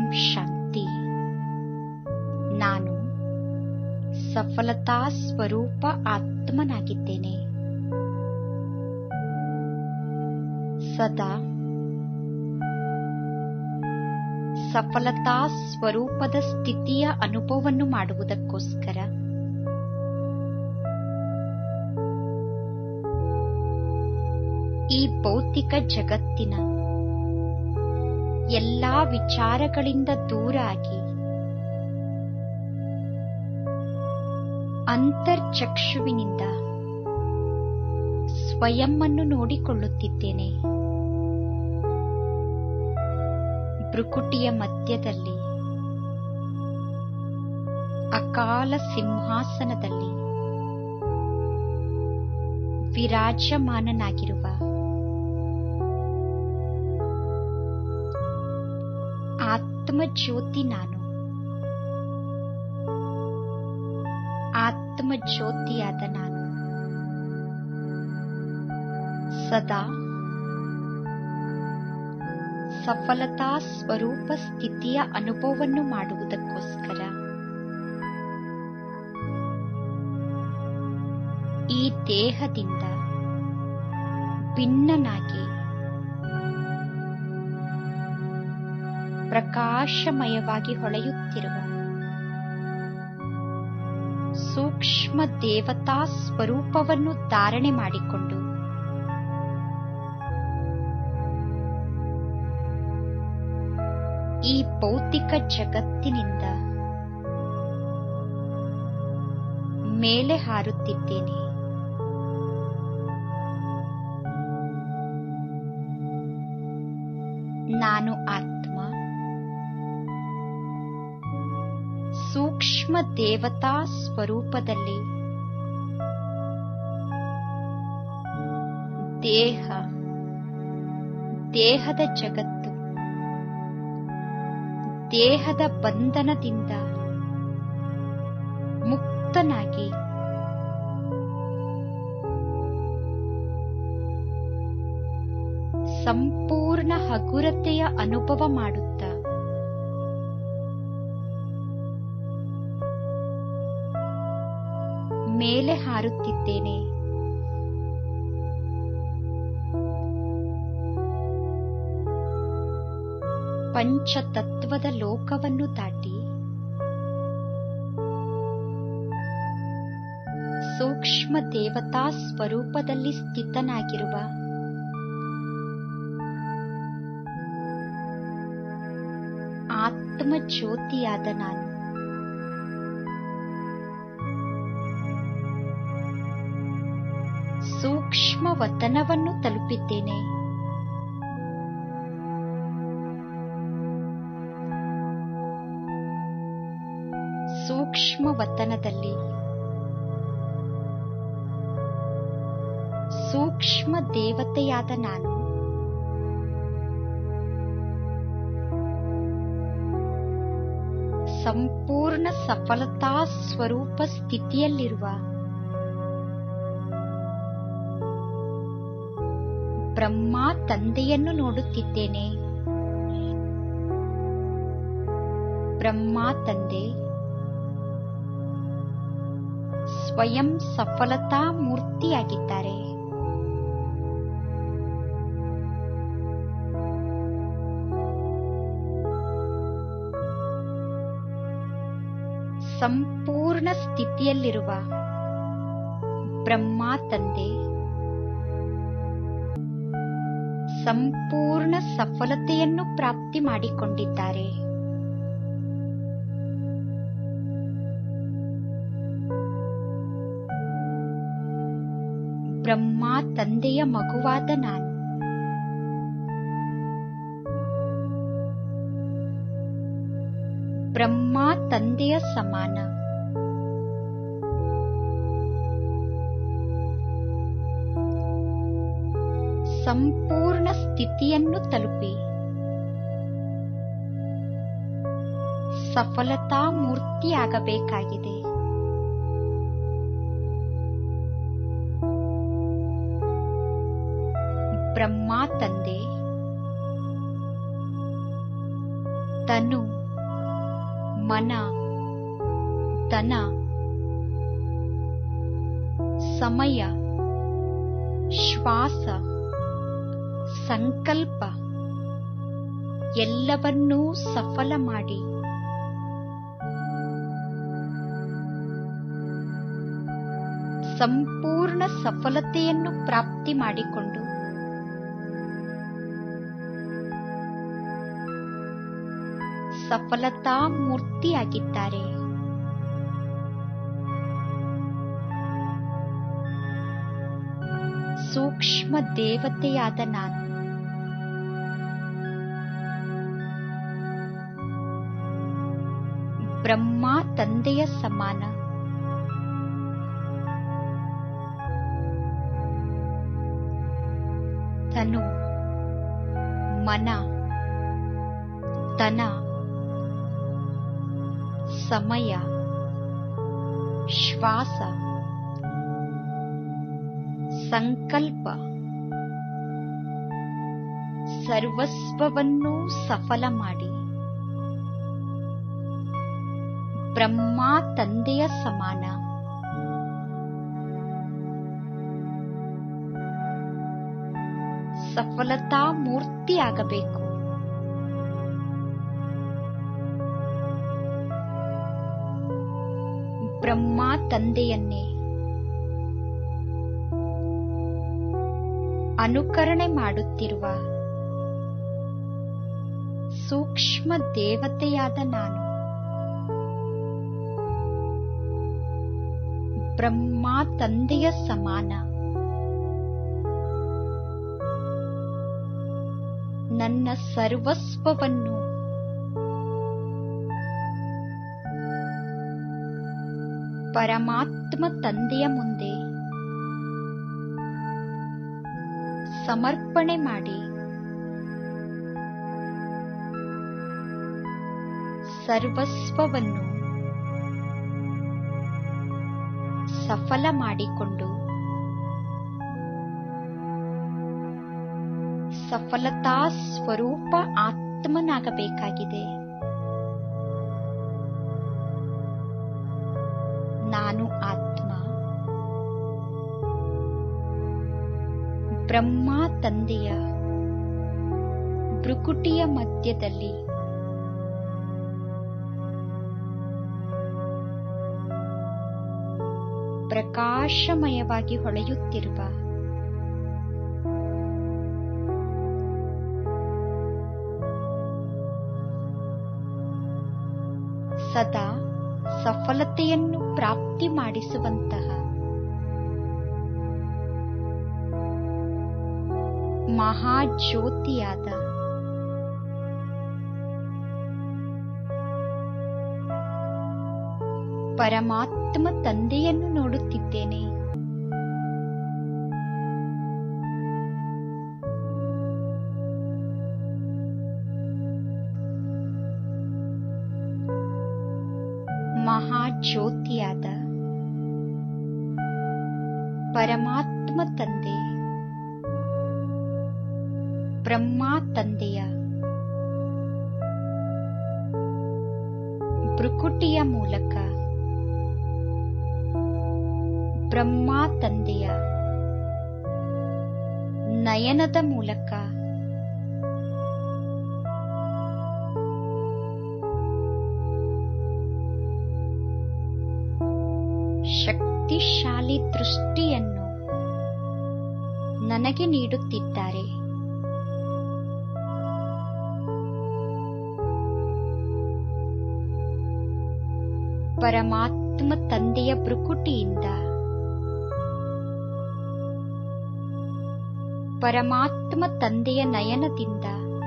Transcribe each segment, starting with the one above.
ಶಾಂತಿ. ನಾನು ಸಫಲತಾ ಸ್ವರೂಪ ಆತ್ಮನಾಗಿದ್ದೇನೆ. ಸದಾ ಸಫಲತಾ ಸ್ವರೂಪದ ಸ್ಥಿತಿಯ ಅನುಭವವನ್ನು ಮಾಡುವುದಕ್ಕೋಸ್ಕರ ಈ ಭೌತಿಕ ಜಗತ್ತಿನ ಎಲ್ಲಾ ವಿಚಾರಗಳಿಂದ ದೂರಾಗಿ ಅಂತರ್ಚಕ್ಷುವಿನಿಂದ ಸ್ವಯಂವನ್ನು ನೋಡಿಕೊಳ್ಳುತ್ತಿದ್ದೇನೆ. ಭ್ರುಕುಟಿಯ ಮಧ್ಯದಲ್ಲಿ ಅಕಾಲ ಸಿಂಹಾಸನದಲ್ಲಿ ವಿರಾಜಮಾನನಾಗಿರುವ ಆತ್ಮಜ್ಯೋತಿ ನಾನು. ಆತ್ಮಜ್ಯೋತಿಯಾದ ನಾನು ಸದಾ ಸಫಲತಾ ಸ್ವರೂಪ ಸ್ಥಿತಿಯ ಅನುಭವವನ್ನು ಮಾಡುವುದಕ್ಕೋಸ್ಕರ ಈ ದೇಹದಿಂದ ಭಿನ್ನನಾಗಿ ಪ್ರಕಾಶಮಯವಾಗಿ ಹೊಳೆಯುತ್ತಿರುವ ಸೂಕ್ಷ್ಮ ದೇವತಾ ಸ್ವರೂಪವನ್ನು ಧಾರಣೆ ಮಾಡಿಕೊಂಡು ಈ ಭೌತಿಕ ಜಗತ್ತಿನಿಂದ ಮೇಲೆ ಹಾರುತ್ತಿದ್ದೇನೆ. ನಾನು ಆತ್ಮ ಸೂಕ್ಷ್ಮ ದೇವತಾ ಸ್ವರೂಪದಲ್ಲಿ ದೇಹದ ಜಗತ್ತು, ದೇಹದ ಬಂಧನದಿಂದ ಮುಕ್ತನಾಗಿ ಸಂಪೂರ್ಣ ಹಗುರತೆಯ ಅನುಭವ ಮಾಡುತ್ತಾ ಮೇಲೆ ಹಾರುತ್ತಿದ್ದೇನೆ. ಪಂಚತತ್ವದ ಲೋಕವನ್ನು ದಾಟಿ ಸೂಕ್ಷ್ಮ ದೇವತಾ ಸ್ವರೂಪದಲ್ಲಿ ಸ್ಥಿತನಾಗಿರುವ ಆತ್ಮಜ್ಯೋತಿಯಾದ ನಾನು ಸೂಕ್ಷ್ಮ ವತನವನ್ನು ತಲುಪಿದ್ದೇನೆ. ಸೂಕ್ಷ್ಮ ವತನದಲ್ಲಿ ಸೂಕ್ಷ್ಮ ದೇವತೆಯಾದ ನಾನು ಸಂಪೂರ್ಣ ಸಫಲತಾ ಸ್ವರೂಪ ಸ್ಥಿತಿಯಲ್ಲಿರುವ ಬ್ರಹ್ಮ ತಂದೆಯನ್ನು ನೋಡುತ್ತಿದ್ದೇನೆ. ಬ್ರಹ್ಮ ತಂದೆ ಸ್ವಯಂ ಸಫಲತಾ ಮೂರ್ತಿಯಾಗಿದ್ದಾರೆ. ಸಂಪೂರ್ಣ ಸ್ಥಿತಿಯಲ್ಲಿರುವ ಬ್ರಹ್ಮ ತಂದೆ ಸಂಪೂರ್ಣ ಸಫಲತೆಯನ್ನು ಪ್ರಾಪ್ತಿ ಮಾಡಿಕೊಂಡಿದ್ದಾರೆ. ಬ್ರಹ್ಮ ತಂದೆಯ ಮಗುವಾದ ನಾನು ಬ್ರಹ್ಮ ತಂದೆಯ ಸಮಾನ ಸಂಪೂರ್ಣ ಸ್ಥಿತಿಯನ್ನು ತಲುಪಿ ಸಫಲತಾ ಮೂರ್ತಿಯಾಗಬೇಕಾಗಿದೆ. ಬ್ರಹ್ಮ ತಂದೆ ತನು ಮನ, ಧನ, ಸಮಯ, ಶ್ವಾಸ, ಸಂಕಲ್ಪ ಎಲ್ಲವನ್ನೂ ಸಫಲ ಮಾಡಿ ಸಂಪೂರ್ಣ ಸಫಲತೆಯನ್ನು ಪ್ರಾಪ್ತಿ ಮಾಡಿಕೊಂಡು ಸಫಲತಾ ಮೂರ್ತಿಯಾಗಿದ್ದಾರೆ. ಸೂಕ್ಷ್ಮ ದೇವತೆಯಾದ ನಾನು ಬ್ರಹ್ಮ ತಂದೆಯ ಸಮಾನ ತನು, ಮನ, ಧನ, ಸಮಯ, ಶ್ವಾಸ, ಸಂಕಲ್ಪ ಸರ್ವಸ್ವವನ್ನೂ ಸಫಲ ಮಾಡಿ ಬ್ರಹ್ಮ ತಂದೆಯ ಸಮಾನ ಸಫಲತಾ ಮೂರ್ತಿಯಾಗಬೇಕು. ಬ್ರಹ್ಮ ತಂದೆಯನ್ನೇ ಅನುಕರಣೆ ಮಾಡುತ್ತಿರುವ ಸೂಕ್ಷ್ಮ ದೇವತೆಯಾದ ನಾನು ಬ್ರಹ್ಮ ತಂದೆಯ ಸಮಾನ ನನ್ನ ಸರ್ವಸ್ವವನ್ನು ಪರಮಾತ್ಮ ತಂದೆಯ ಮುಂದೆ ಸಮರ್ಪಣೆ ಮಾಡಿ ಸರ್ವಸ್ವವನ್ನು ಸಫಲ ಮಾಡಿಕೊಂಡು ಸಫಲತಾ ಸ್ವರೂಪ ಆತ್ಮನಾಗಬೇಕಾಗಿದೆ. ನಾನು ಆತ್ಮ ಬ್ರಹ್ಮ ತಂದೆಯ ಭ್ರುಕುಟಿಯ ಮಧ್ಯದಲ್ಲಿ ಪ್ರಕಾಶಮಯವಾಗಿ ಹೊಳೆಯುತ್ತಿರುವ ಸದಾ ಸಫಲತೆಯನ್ನು ಪ್ರಾಪ್ತಿ ಮಾಡಿಸುವಂತಹ ಮಹಾಜ್ಯೋತಿಯಾದ ಪರಮಾತ್ಮ ತಂದೆಯನ್ನು ನೋಡುತ್ತಿದ್ದೇನೆ. ಮಹಾಜ್ಯೋತಿಯಾದ ಪರಮಾತ್ಮ ತಂದೆ ಬ್ರಹ್ಮ ತಂದೆಯ ಭ್ರುಕುಟಿಯ ಮೂಲಕ ಬ್ರಹ್ಮ ತಂದೆಯ ನಯನದ ಮೂಲಕ ಶಕ್ತಿಶಾಲಿ ದೃಷ್ಟಿಯನ್ನು ನನಗೆ ನೀಡುತ್ತಿದ್ದಾರೆ. ಪರಮಾತ್ಮ ತಂದೆಯ ಭ್ರುಕುಟಿಯಿಂದ ಪರಮಾತ್ಮ ತಂದೆಯ ನಯನದಿಂದ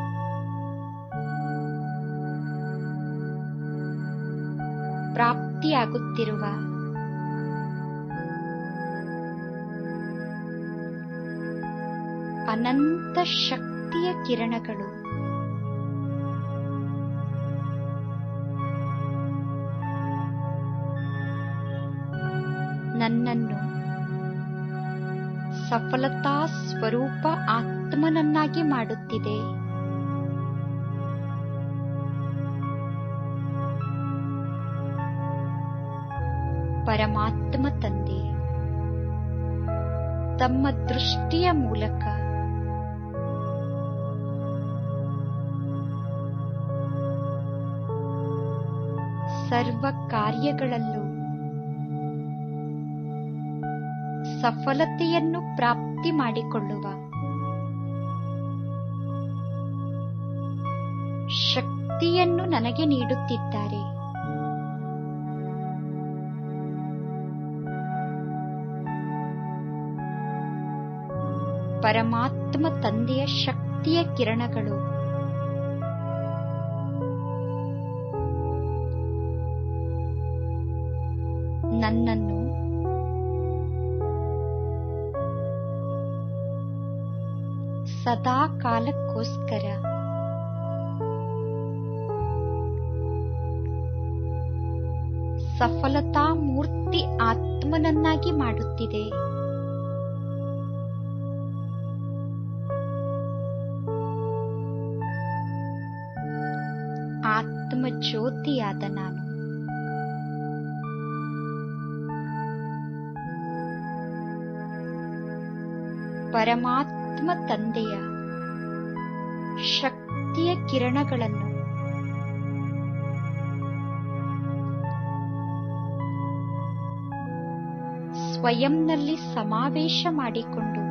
ಪ್ರಾಪ್ತಿಯಾಗುತ್ತಿರುವ ಅನಂತ ಶಕ್ತಿಯ ಕಿರಣಗಳು ನನ್ನನ್ನು ಸಫಲತಾ ಸ್ವರೂಪ ಆತ್ಮನನ್ನಾಗಿ ಮಾಡುತ್ತಿದೆ. ಪರಮಾತ್ಮ ತಂದೆ ತಮ್ಮ ದೃಷ್ಟಿಯ ಮೂಲಕ ಸರ್ವ ಕಾರ್ಯಗಳಲ್ಲೂ ಸಫಲತೆಯನ್ನು ಪ್ರಾಪ್ತಿ ಮಾಡಿಕೊಳ್ಳುವ ಶಕ್ತಿಯನ್ನು ನನಗೆ ನೀಡುತ್ತಿದ್ದಾರೆ. ಪರಮಾತ್ಮ ತಂದೆಯ ಶಕ್ತಿಯ ಕಿರಣಗಳು ನನ್ನನ್ನು ಸದಾ ಕಾಲಕ್ಕೋಸ್ಕರ ಸಫಲತಾ ಮೂರ್ತಿ ಆತ್ಮನನ್ನಾಗಿ ಮಾಡುತ್ತಿದೆ. ಆತ್ಮ ಜ್ಯೋತಿಯಾದ ನಾನು ಪರಮಾತ್ಮ ತಂದೆಯ ಶಕ್ತಿಯ ಕಿರಣಗಳನ್ನು ಸ್ವಯಂನಲ್ಲಿ ಸಮಾವೇಶ ಮಾಡಿಕೊಂಡು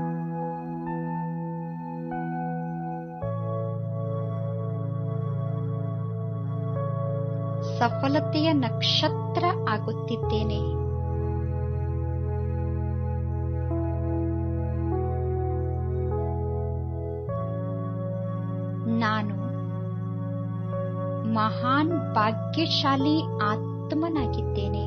ಸಫಲತೆಯ ನಕ್ಷತ್ರ ಆಗುತ್ತಿದ್ದೇನೆ. ನಾನು ಮಹಾನ್ ಭಾಗ್ಯಶಾಲಿ ಆತ್ಮನಾಗಿದ್ದೇನೆ.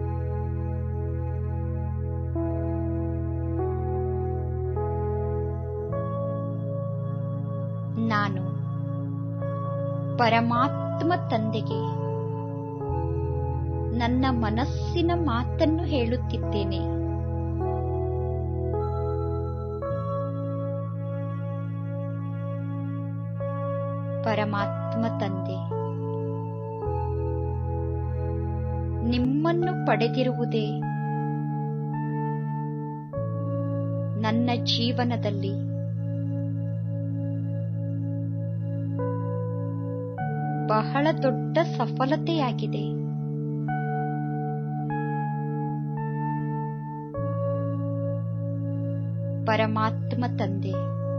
ನಾನು ಪರಮಾತ್ಮ ತಂದೆಗೆ ನನ್ನ ಮನಸ್ಸಿನ ಮಾತನ್ನು ಹೇಳುತ್ತಿದ್ದೇನೆ. ಪರಮಾತ್ಮ ತಂದೆ, ನಿಮ್ಮನ್ನು ಪಡೆದಿರುವುದೇ ನನ್ನ ಜೀವನದಲ್ಲಿ ಬಹಳ ದೊಡ್ಡ ಸಫಲತೆಯಾಗಿದೆ. ಪರಮಾತ್ಮ ತಂದೆ,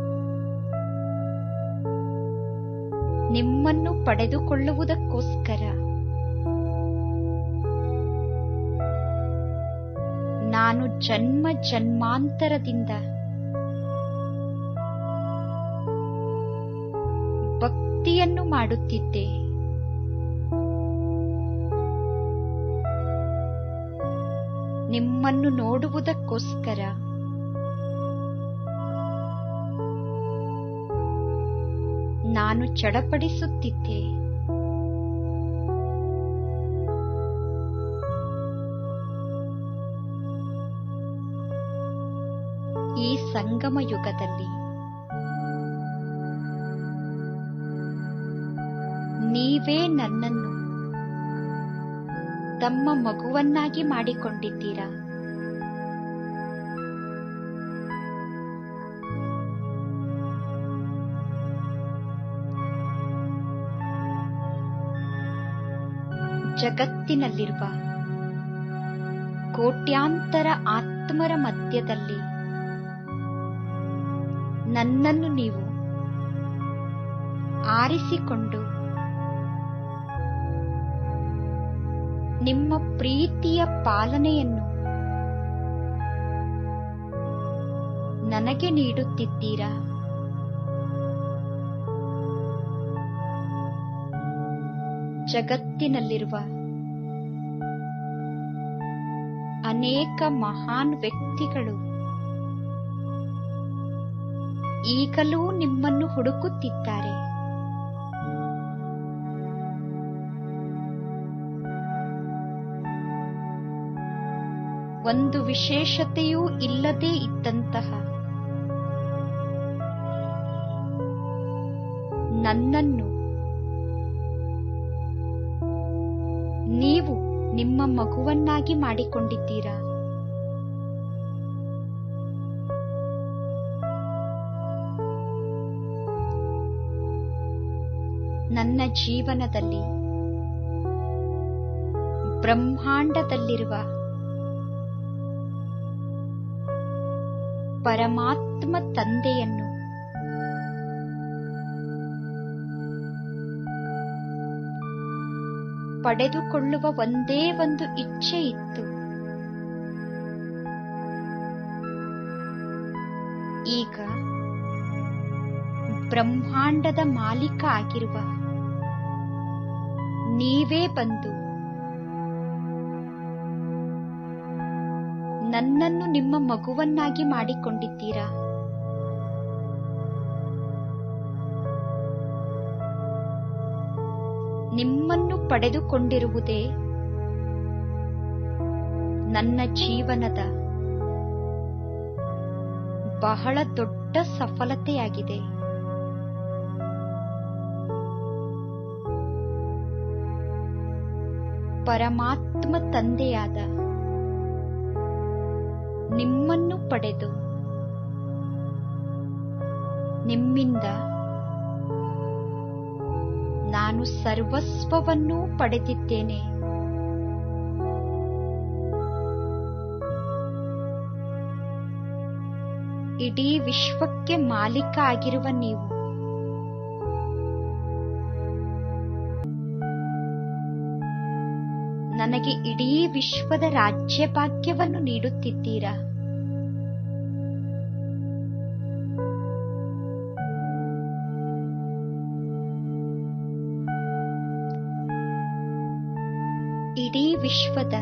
ನಿಮ್ಮನ್ನು ಪಡೆದುಕೊಳ್ಳುವುದಕ್ಕೋಸ್ಕರ ನಾನು ಜನ್ಮ ಜನ್ಮಾಂತರದಿಂದ ಭಕ್ತಿಯನ್ನು ಮಾಡುತ್ತಿದ್ದೆ. ನಿಮ್ಮನ್ನು ನೋಡುವುದಕ್ಕೋಸ್ಕರ ನಾನು ಚಡಪಡಿಸುತ್ತಿದ್ದೆ. ಈ ಸಂಗಮ ಯುಗದಲ್ಲಿ ನೀವೇ ನನ್ನನ್ನು ತಮ್ಮ ಮಗುವನ್ನಾಗಿ ಮಾಡಿಕೊಂಡಿದ್ದೀರಾ. ಜಗತ್ತಿನಲ್ಲಿರುವ ಕೋಟ್ಯಾಂತರ ಆತ್ಮರ ಮಧ್ಯದಲ್ಲಿ ನನ್ನನ್ನು ನೀವು ಆರಿಸಿಕೊಂಡು ನಿಮ್ಮ ಪ್ರೀತಿಯ ಪಾಲನೆಯನ್ನು ನನಗೆ ನೀಡುತ್ತಿದ್ದೀರಾ. ಜಗತ್ತಿನಲ್ಲಿರುವ ಅನೇಕ ಮಹಾನ್ ವ್ಯಕ್ತಿಗಳು ಈಗಲೂ ನಿಮ್ಮನ್ನು ಹುಡುಕುತ್ತಿದ್ದಾರೆ. ಒಂದು ವಿಶೇಷತೆಯೂ ಇಲ್ಲದೇ ಇದ್ದಂತಹ ನನ್ನನ್ನು ನೀವು ನಿಮ್ಮ ಮಗುವನ್ನಾಗಿ ಮಾಡಿಕೊಂಡಿದ್ದೀರಾ. ನನ್ನ ಜೀವನದಲ್ಲಿ ಬ್ರಹ್ಮಾಂಡದಲ್ಲಿರುವ ಪರಮಾತ್ಮ ತಂದೆಯನ್ನು ಪಡೆದುಕೊಳ್ಳುವ ಒಂದೇ ಒಂದು ಇಚ್ಛೆ ಇತ್ತು. ಈಗ ಬ್ರಹ್ಮಾಂಡದ ಮಾಲೀಕ ಆಗಿರುವ ನೀವೇ ಬಂದು ನನ್ನನ್ನು ನಿಮ್ಮ ಮಗುವನ್ನಾಗಿ ಮಾಡಿಕೊಂಡಿದ್ದೀರಾ. ನಿಮ್ಮನ್ನು ಪಡೆದುಕೊಂಡಿರುವುದೇ ನನ್ನ ಜೀವನದ ಬಹಳ ದೊಡ್ಡ ಸಫಲತೆಯಾಗಿದೆ. ಪರಮಾತ್ಮ ತಂದೆಯಾದ ನಿಮ್ಮನ್ನು ಪಡೆದು ನಿಮ್ಮಿಂದ ನಾನು ಸರ್ವಸ್ವವನ್ನೂ ಪಡೆದಿದ್ದೇನೆ. ಇಡೀ ವಿಶ್ವಕ್ಕೆ ಮಾಲೀಕ ಆಗಿರುವ ನೀವು ನನಗೆ ಇಡೀ ವಿಶ್ವದ ರಾಜ್ಯಭಾಗ್ಯವನ್ನು ನೀಡುತ್ತಿದ್ದೀರಾ. ಇಡೀ ವಿಶ್ವದ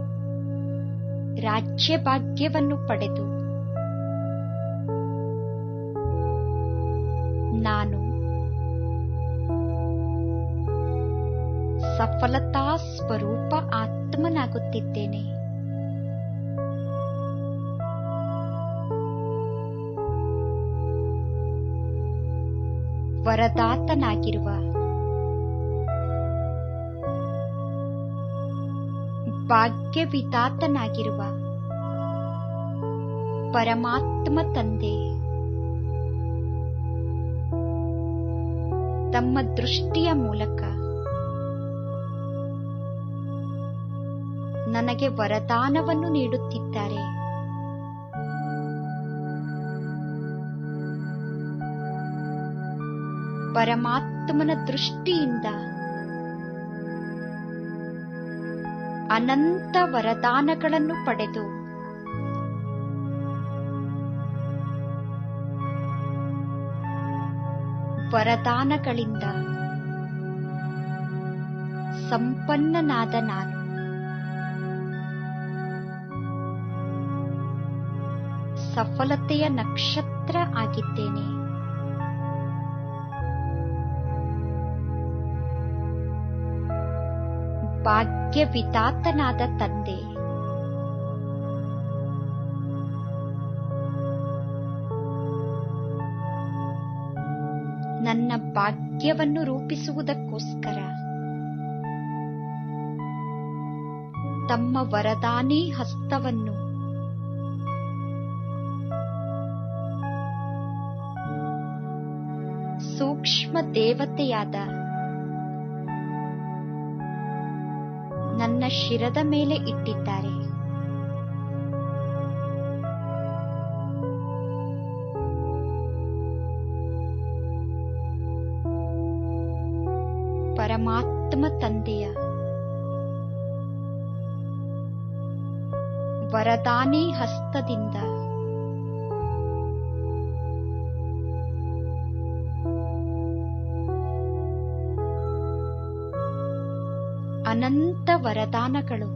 ರಾಜ್ಯಭಾಗ್ಯವನ್ನು ಪಡೆದು ನಾನು ಸಫಲತಾ ಸ್ವರೂಪ ಆತ್ಮನಾಗುತ್ತಿದ್ದೇನೆ. ವರದಾತನಾಗಿರುವ ಭಾಗ್ಯವಿದಾತನಾಗಿರುವ ಪರಮಾತ್ಮ ತಂದೆ ತಮ್ಮ ದೃಷ್ಟಿಯ ಮೂಲಕ ನನಗೆ ವರದಾನವನ್ನು ನೀಡುತ್ತಿದ್ದಾರೆ. ಪರಮಾತ್ಮನ ದೃಷ್ಟಿಯಿಂದ ಅನಂತ ವರದಾನಗಳನ್ನು ಪಡೆದು ವರದಾನಗಳಿಂದ ಸಂಪನ್ನನಾದ ನಾನು ಸಫಲತೆಯ ನಕ್ಷತ್ರ ಆಗಿದ್ದೇನೆ. ಭಾಗ್ಯವಿದಾತನಾದ ತಂದೆ ನನ್ನ ಭಾಗ್ಯವನ್ನು ರೂಪಿಸುವುದಕ್ಕೋಸ್ಕರ ತಮ್ಮ ವರದಾನಿ ಹಸ್ತವನ್ನು ಸೂಕ್ಷ್ಮ ದೇವತೆಯಾದ ನನ್ನ ಶಿರದ ಮೇಲೆ ಇಟ್ಟಿದ್ದಾರೆ. ಪರಮಾತ್ಮ ತಂದೆಯ ವರದಾನಿ ಹಸ್ತದಿಂದ ಅನಂತ ವರದಾನಗಳು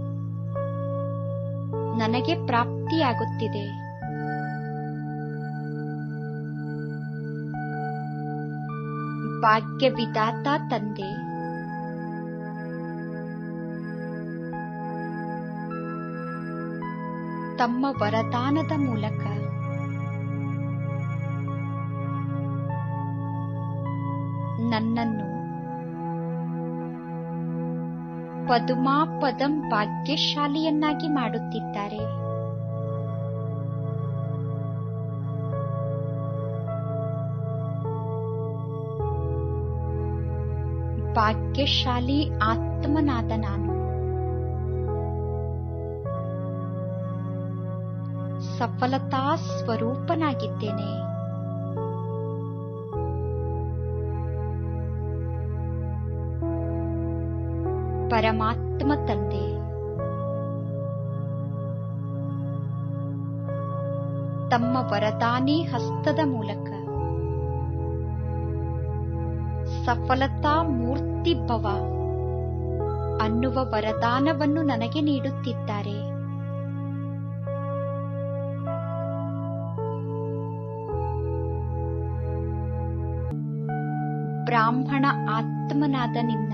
ನನಗೆ ಪ್ರಾಪ್ತಿಯಾಗುತ್ತಿದೆ. ಭಾಗ್ಯವಿದಾತ ತಂದೆ ತಮ್ಮ ವರದಾನದ ಮೂಲಕ ನನ್ನನ್ನು ಪದುಮಾಪದಂ ಭಾಗ್ಯಶಾಲಿಯನ್ನಾಗಿ ಮಾಡುತ್ತಿದ್ದಾರೆ. ಭಾಗ್ಯಶಾಲಿ ಆತ್ಮನಾದ ನಾನು ಸಫಲತಾ ಸ್ವರೂಪನಾಗಿದ್ದೇನೆ. ಪರಮಾತ್ಮ ತಂದೆ ತಮ್ಮ ವರದಾನಿ ಹಸ್ತದ ಮೂಲಕ ಸಫಲತಾ ಮೂರ್ತಿ ಭವ ಅನ್ನುವ ವರದಾನವನ್ನು ನನಗೆ ನೀಡುತ್ತಿದ್ದಾರೆ. ಬ್ರಾಹ್ಮಣ ಆತ್ಮನಾದ ನಿನ್ನ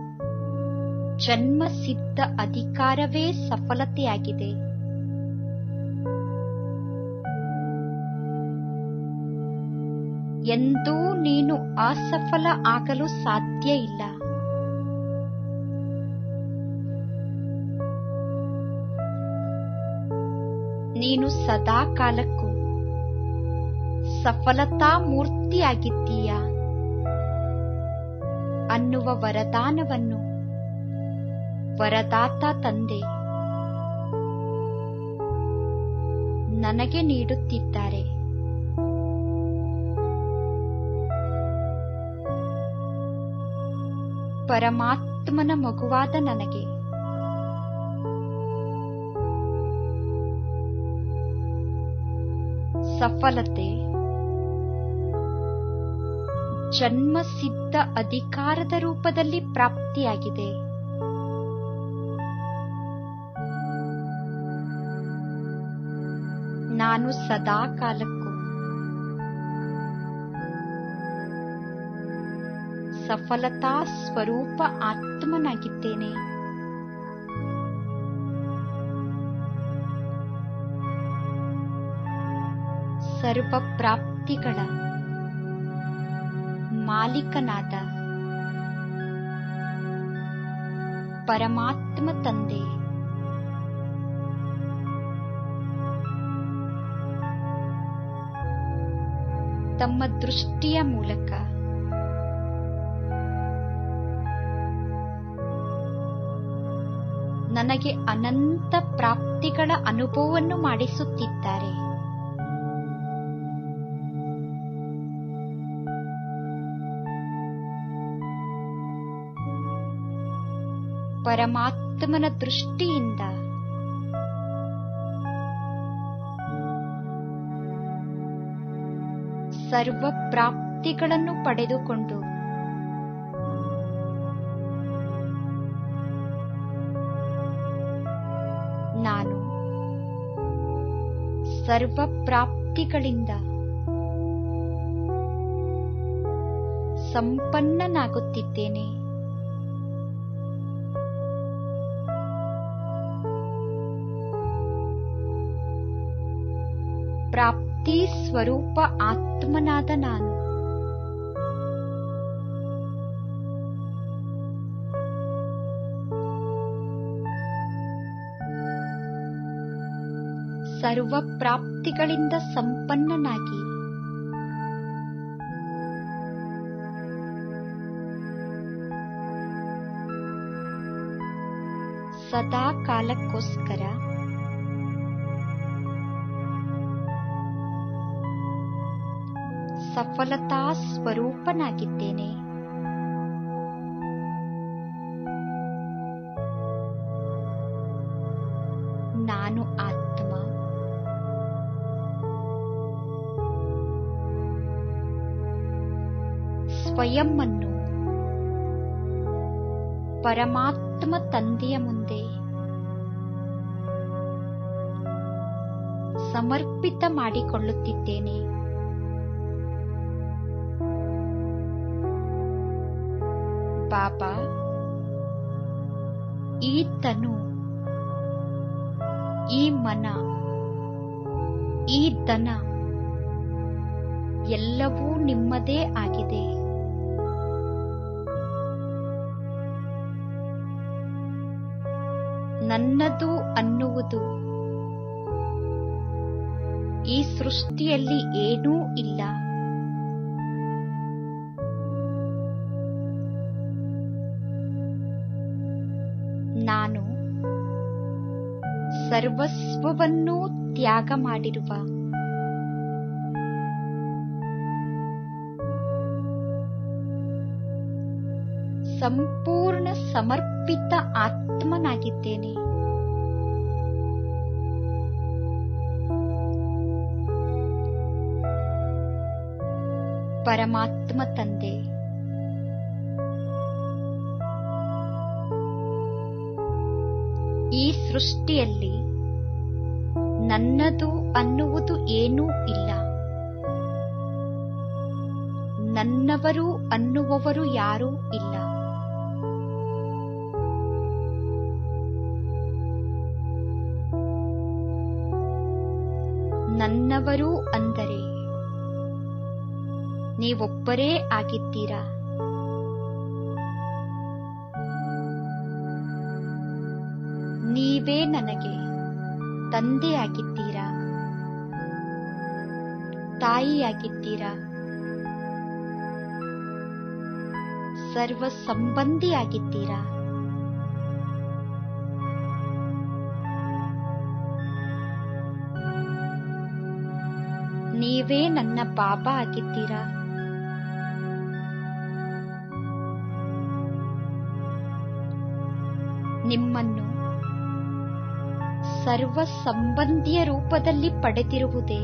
ಜನ್ಮ ಸಿದ್ಧ ಅಧಿಕಾರವೇ ಸಫಲತೆಯಾಗಿದೆ. ಎಂದೂ ನೀನು ಅಸಫಲ ಆಗಲು ಸಾಧ್ಯ ಇಲ್ಲ. ನೀನು ಸದಾ ಕಾಲಕ್ಕೂ ಸಫಲತಾ ಮೂರ್ತಿಯಾಗಿದ್ದೀಯ ಅನ್ನುವ ವರದಾನವನ್ನು ವರದಾತ ತಂದೆ ನನಗೆ ನೀಡುತ್ತಿದ್ದಾರೆ. ಪರಮಾತ್ಮನ ಮಗುವಾದ ನನಗೆ ಸಫಲತೆ ಜನ್ಮ ಸಿದ್ಧ ಅಧಿಕಾರದ ರೂಪದಲ್ಲಿ ಪ್ರಾಪ್ತಿಯಾಗಿದೆ. ನಾನು ಸದಾ ಕಾಲಕ್ಕೂ ಸಫಲತಾ ಸ್ವರೂಪ ಆತ್ಮನಾಗಿದ್ದೇನೆ. ಸರ್ವ ಪ್ರಾಪ್ತಿಗಳ ಮಾಲೀಕನಾದ ಪರಮಾತ್ಮ ತಂದೆ ತಮ್ಮ ದೃಷ್ಟಿಯ ಮೂಲಕ ನನಗೆ ಅನಂತ ಪ್ರಾಪ್ತಿಗಳ ಅನುಭವವನ್ನು ಮಾಡಿಸುತ್ತಿದ್ದಾರೆ. ಪರಮಾತ್ಮನ ದೃಷ್ಟಿಯಿಂದ ಸರ್ವ ಪ್ರಾಪ್ತಿಗಳನ್ನು ಪಡೆದುಕೊಂಡು ನಾನು ಸರ್ವ ಪ್ರಾಪ್ತಿಗಳಿಂದ ಸಂಪನ್ನನಾಗುತ್ತಿದ್ದೇನೆ. ಪ್ರಾಪ್ತಿ ಸ್ವರೂಪ ಆತ್ಮನಾದ ನಾನು ಸರ್ವ ಪ್ರಾಪ್ತಿಗಳಿಂದ ಸಂಪನ್ನನಾಗಿ ಸದಾ ಕಾಲಕ್ಕೋಸ್ಕರ ಸಫಲತಾ ಸ್ವರೂಪನಾಗಿದ್ದೇನೆ. ನಾನು ಆತ್ಮ ಸ್ವಯಂ ಅನ್ನು ಪರಮಾತ್ಮ ತಂದೆಯ ಮುಂದೆ ಸಮರ್ಪಿತ ಮಾಡಿಕೊಳ್ಳುತ್ತಿದ್ದೇನೆ. ಬಾಬಾ, ಈ ತನು, ಈ ಮನ, ಈ ಧನ ಎಲ್ಲವೂ ನಿಮ್ಮದೇ ಆಗಿದೆ. ನನ್ನದು ಅನ್ನುವುದು ಈ ಸೃಷ್ಟಿಯಲ್ಲಿ ಏನೂ ಇಲ್ಲ. ನಾನು ಸರ್ವಸ್ವವನ್ನೂ ತ್ಯಾಗ ಮಾಡಿರುವ ಸಂಪೂರ್ಣ ಸಮರ್ಪಿತ ಆತ್ಮನಾಗಿದ್ದೇನೆ. ಪರಮಾತ್ಮ ತಂದೆ ಈ ಸೃಷ್ಟಿಯಲ್ಲಿ ನನ್ನದು ಅನ್ನುವುದು ಏನೂ ಇಲ್ಲ. ನನ್ನವರು ಅನ್ನುವವರು ಯಾರೂ ಇಲ್ಲ. ನನ್ನವರು ಅಂದರೆ ನೀವೊಬ್ಬರೇ ಆಗಿದ್ದೀರಾ. ನೀವೇ ನನಗೆ ತಂದೆಯಾಗಿದ್ದೀರಾ, ತಾಯಿಯಾಗಿದ್ದೀರಾ, ಸರ್ವ ಸಂಬಂಧಿಯಾಗಿದ್ದೀರಾ. ನೀವೇ ನನ್ನ ಬಾಬಾ ಆಗಿದ್ದೀರಾ. ನಿಮ್ಮನ್ನು ಸರ್ವ ಸಂಬಂಧಿಯ ರೂಪದಲ್ಲಿ ಪಡೆದಿರುವುದೇ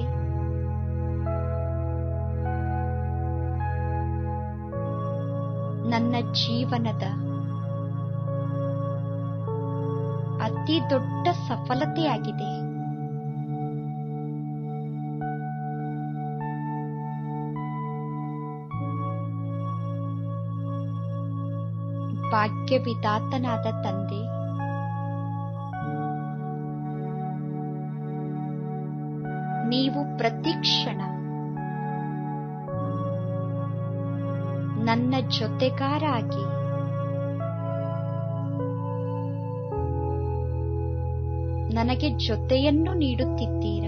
ನನ್ನ ಜೀವನದ ಅತಿ ದೊಡ್ಡ ಸಫಲತೆಯಾಗಿದೆ. ಭಾಗ್ಯವಿದಾತನಾದ ತಂದೆ, ನೀವು ಪ್ರತಿ ಕ್ಷಣ ನನ್ನ ಜೊತೆಗಾರ ಆಗಿ ನನಗೆ ಜೊತೆಯನ್ನು ನೀಡುತ್ತಿದ್ದೀರಾ.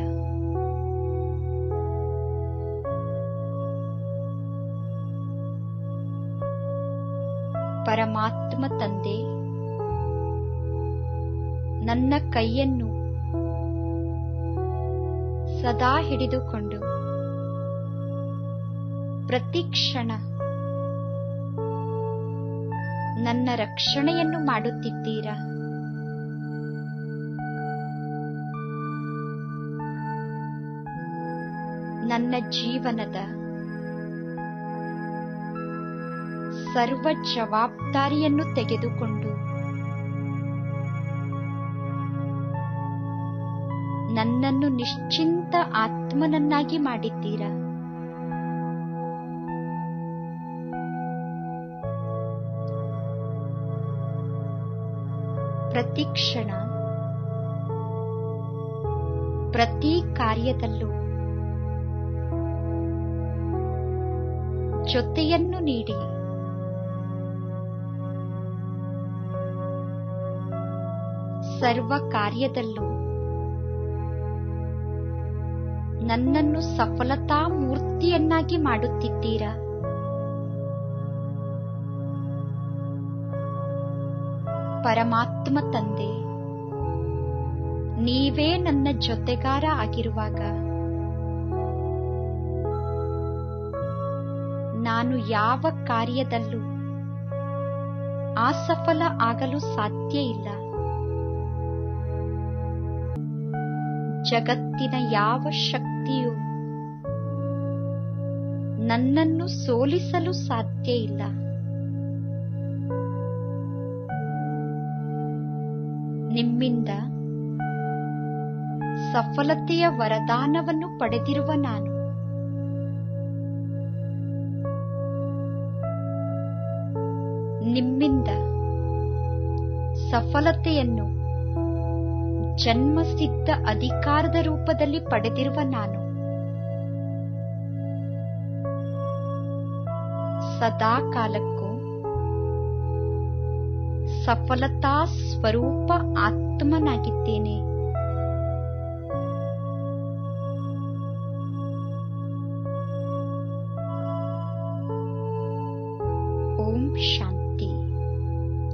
ಪರಮಾತ್ಮ ತಂದೆ ನನ್ನ ಕೈಯನ್ನು ಸದಾ ಹಿಡಿದುಕೊಂಡು ಪ್ರತಿ ಕ್ಷಣ ನನ್ನ ರಕ್ಷಣೆಯನ್ನು ಮಾಡುತ್ತಿದ್ದೀರಾ. ನನ್ನ ಜೀವನದ ಸರ್ವ ಜವಾಬ್ದಾರಿಯನ್ನು ತೆಗೆದುಕೊಂಡು ನನ್ನನ್ನು ನಿಶ್ಚಿಂತ ಆತ್ಮನನ್ನಾಗಿ ಮಾಡಿದ್ದೀರಾ. ಪ್ರತಿ ಕ್ಷಣ ಪ್ರತಿ ಕಾರ್ಯದಲ್ಲೂ ಜೊತೆಯನ್ನು ನೀಡಿ ಸರ್ವ ಕಾರ್ಯದಲ್ಲೂ ನನ್ನನ್ನು ಸಫಲತಾ ಮೂರ್ತಿಯನ್ನಾಗಿ ಮಾಡುತ್ತಿದ್ದೀರಾ. ಪರಮಾತ್ಮ ತಂದೆ, ನೀವೇ ನನ್ನ ಜೊತೆಗಾರ ಆಗಿರುವಾಗ ನಾನು ಯಾವ ಕಾರ್ಯದಲ್ಲೂ ಅಸಫಲ ಆಗಲು ಸಾಧ್ಯ ಇಲ್ಲ. ಜಗತ್ತಿನ ಯಾವ ಶಕ್ತಿಯೂ ನನ್ನನ್ನು ಸೋಲಿಸಲು ಸಾಧ್ಯ ಇಲ್ಲ. ನಿಮ್ಮಿಂದ ಸಫಲತೆಯ ವರದಾನವನ್ನು ಪಡೆದಿರುವ ನಾನು ನಿಮ್ಮಿಂದ ಸಫಲತೆಯನ್ನು ಜನ್ಮಸಿದ್ಧ ಅಧಿಕಾರದ ರೂಪದಲ್ಲಿ ಪಡೆದಿರುವ ನಾನು ಸದಾ ಕಾಲಕ್ಕೂ ಸಫಲತಾ ಸ್ವರೂಪ ಆತ್ಮನಾಗಿದ್ದೇನೆ. ಓಂ ಶಾಂತಿ.